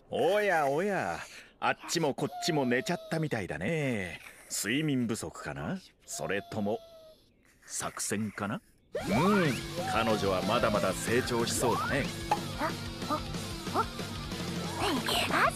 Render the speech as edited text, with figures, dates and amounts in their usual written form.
おやおや、あっちもこっちも寝ちゃったみたいだね。睡眠不足かな、それとも作戦かな。彼女はまだまだ成長しそうだね。 あ